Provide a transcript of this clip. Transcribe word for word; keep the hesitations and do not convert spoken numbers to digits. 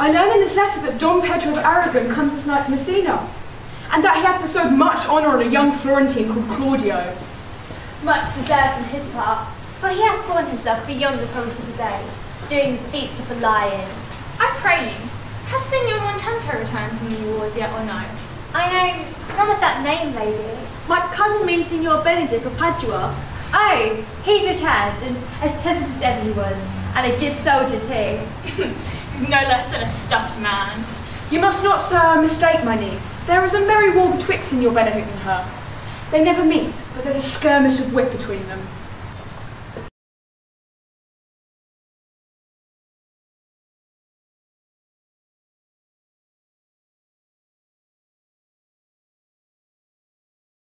I learn in this letter that Don Pedro of Aragon comes this night to Messina, and that he hath bestowed much honour on a young Florentine called Claudio. Much deserved on his part, for he hath borne himself beyond the promise of his age, doing the feats of a lion. I pray you, has Signor Montento returned from the wars yet or no? I know none of that name, lady. My cousin means Signor Benedict of Padua. Oh, he's returned, and as pleasant as ever he was, and a good soldier too. He's no less than a stuffed man. You must not, sir, mistake my niece. There is a merry war betwixt Signor Benedict and her. They never meet, but there's a skirmish of wit between them.